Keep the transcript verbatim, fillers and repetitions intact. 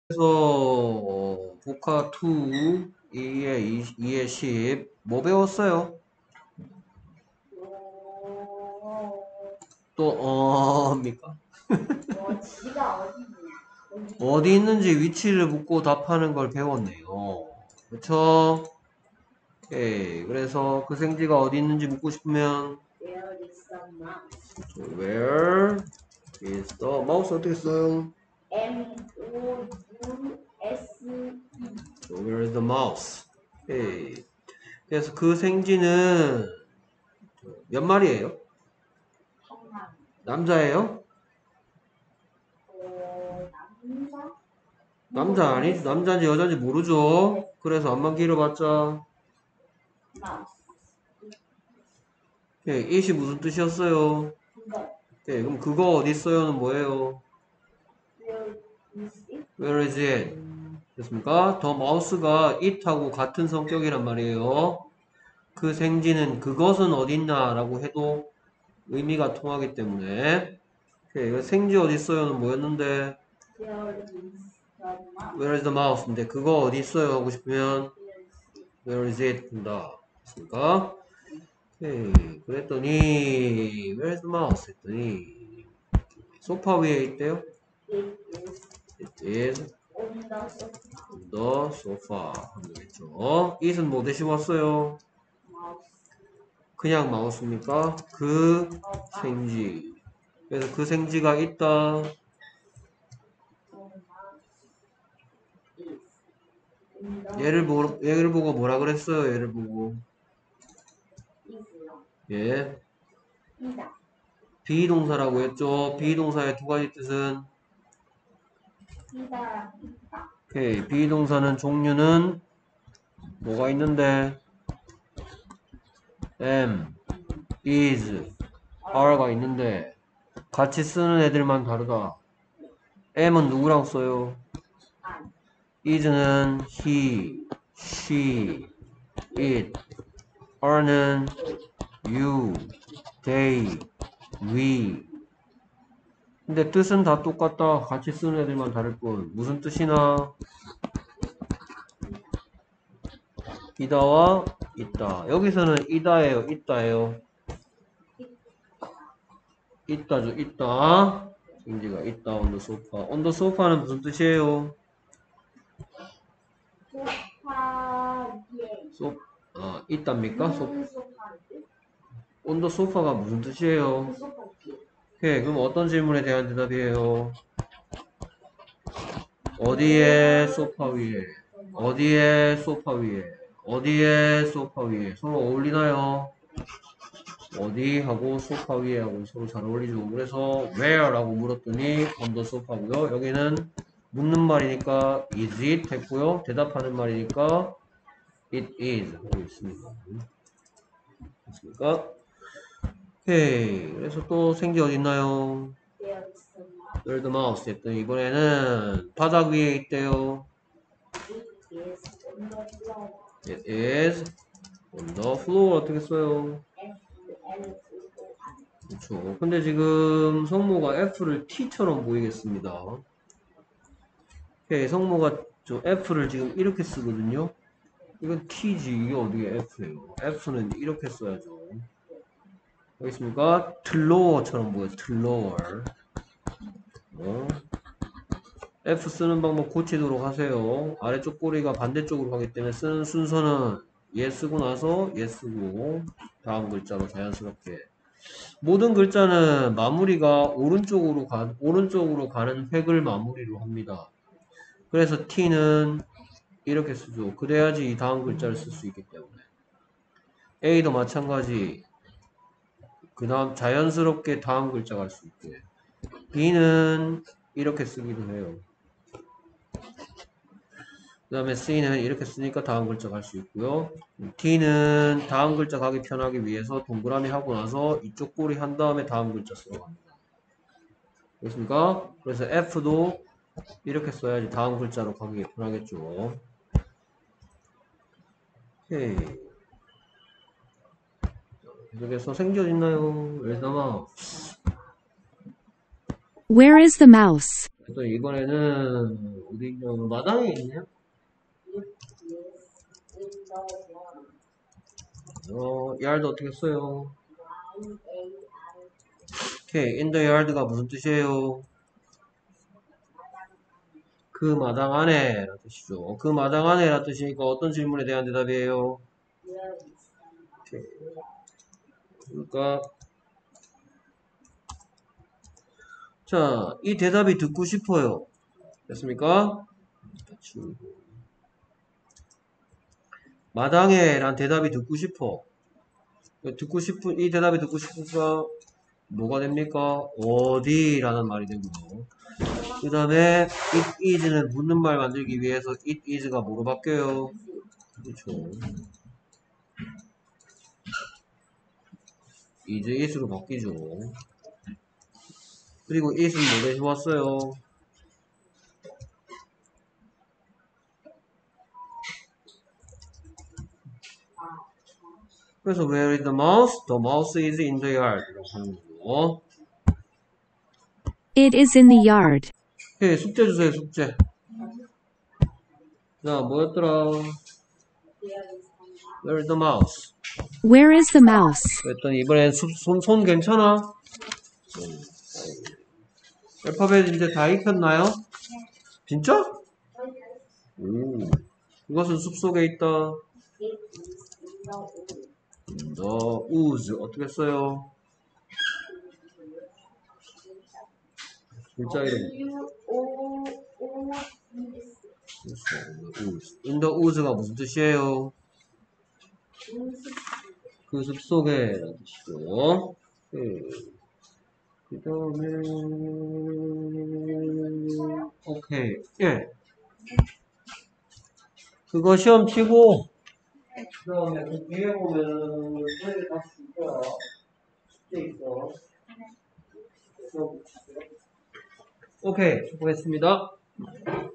그래서 복화 이, 이에 이에 십, 뭐 배웠어요? 또, 어입니까? 어, 지가 어디 있냐? 어디 있는지 위치를 묻고 답하는 걸 배웠네요. 그쵸? 오케이. 그래서 그 생지가 어디 있는지 묻고 싶으면, Where is the mouse? where is the mouse 어떻게 써요? M O U S E. Where is the mouse? 오케이. 그래서 그 생지는 몇 마리예요? 정답. 남자예요? 어, 남자? 남자 아니? 남자인지 여자인지 모르죠? 그래서 안만 길어봤자. 마우스. 오케이. it이 무슨 뜻이었어요? 그거. 오케이. 그럼 그거 어디 있어요는 뭐예요? Where is it? Where is it? 됐습니까? 더 마우스가 it하고 같은 성격이란 말이에요. 그 생지는 그것은 어딨나 라고 해도 의미가 통하기 때문에. 오케이. 이거 생지 어디 있어요는 뭐였는데? Where is the mouse? Where is the mouse인데 그거 어디 있어요 하고 싶으면 Where is it? Where is it? 된다. 됐습니까? 오케이. 그랬더니 Where is the mouse? 했더니 소파 위에 있대요. It is It is on the sofa. on the sofa 하면 되겠죠. it은 뭐 대신 왔어요? Mouse. 그냥 마우스입니까? 그 어, 생지. 그래서 그 생지가 있다. the mouse is in the 얘를 보, 얘를 보고 뭐라 그랬어요? 얘를 보고. is요. 예. 이다. 비동사라고 했죠. 비동사의 두 가지 뜻은 이다. 있다. 오케이. 비동사는 종류는 뭐가 있는데 am, is, are가 있는데 같이 쓰는 애들만 다르다. am은 누구랑 써요? 안. is는 he, she, it, are는 you, they, we. 근데 뜻은 다 똑같다. 같이 쓰는 애들만 다를 뿐. 무슨 뜻이나? 이다와 있다. 여기서는 이다예요, 있다예요. 있다죠, 있다. 생지가 있다, on the sofa. on the sofa는 무슨 뜻이에요? 소파에. 소, 아, 있답니까? 소, 무슨 소파인데? on the sofa가 무슨 뜻이에요? 그 소파지. 오케이, 그럼 어떤 질문에 대한 대답이에요? 어디에 소파 위에? 어디에 소파 위에? 어디에 소파 위에? 서로 어울리나요? 어디 하고 소파 위에 하고 서로 잘 어울리죠. 그래서 where라고 물었더니 on the sofa고요. 여기는 묻는 말이니까 is it 했고요. 대답하는 말이니까 it is 하고 있습니다. 됐습니까? 오케이. 그래서 또 생지 어디 있나요? There is the mouse. Where the mouse 했더니 이번에는 바닥 위에 있대요. It is on the floor. It is on the floor. 어떻게 써요? F L O R. 그렇죠. 근데 지금 성모가 F를 T처럼 보이겠습니다. 오케이. 성모가 저 F를 지금 이렇게 쓰거든요. 이건 T지. 이게 어디에 F예요? F는 이렇게 써야죠. 여기 있습니까? 틀로어처럼 보여요. 틀로어. 어? F 쓰는 방법 고치도록 하세요. 아래쪽 꼬리가 반대쪽으로 가기 때문에 쓰는 순서는 얘 쓰고 나서 얘 쓰고 다음 글자로 자연스럽게. 모든 글자는 마무리가 오른쪽으로 가, 오른쪽으로 가는 획을 마무리로 합니다. 그래서 T는 이렇게 쓰죠. 그래야지 이 다음 글자를 쓸 수 있기 때문에. A도 마찬가지. 그 다음 자연스럽게 다음 글자 갈 수 있게. B는 이렇게 쓰기도 해요. 그 다음에 C는 이렇게 쓰니까 다음 글자 갈 수 있고요. D는 다음 글자 가기 편하기 위해서 동그라미 하고 나서 이쪽 꼬리 한 다음에 다음 글자 쓰러 갑니다. 그렇습니까? 그래서 F도 이렇게 써야지 다음 글자로 가기 편하겠죠. 오케이. 계속해서 생지 어딨나요? 일단은 Where is the mouse? 또 이번에는 어디 있냐? 마당에 있냐? 어, yard 어떻게 써요? 오케이, in the yard가 무슨 뜻이에요? 그 마당 안에 라는 뜻이죠. 그 마당 안에 라는 뜻이니까 어떤 질문에 대한 대답이에요? 오케이. 그러니까 자, 이 대답이 듣고 싶어요. 됐습니까? 마당에 란 대답이 듣고 싶어. 듣고 싶은, 이 대답이 듣고 싶으니까 뭐가 됩니까? 어디라는 말이 되고요. 그 다음에 it is는 묻는 말 만들기 위해서 it is가 뭐로 바뀌어요? 그렇죠. is is로 바뀌죠. 그리고 it은 뭐 대신 왔어요? 그래서 where is the mouse? The mouse is in the yard 라고 하는 거고. It is in the yard. 오케이, 숙제 주세요, 숙제. 자, 뭐였더라? Where is the mouse? Where is the mouse? 그랬더니 이번엔 수, 손, 손 괜찮아? 알파벳 이제 다 익혔나요? 진짜? 오. 이것은 숲속에 있다. The woods 어떻게 써요? 글자 이름. In the woods가 무슨 뜻이에요? 그 숲속에 라는 뜻이죠. 그 다음에 오케이. 예. 그거 시험 치고 그 다음에 그 뒤에 보면은 저희들 다시 줄 거야. 숙제 있어. 오케이. 수고했습니다.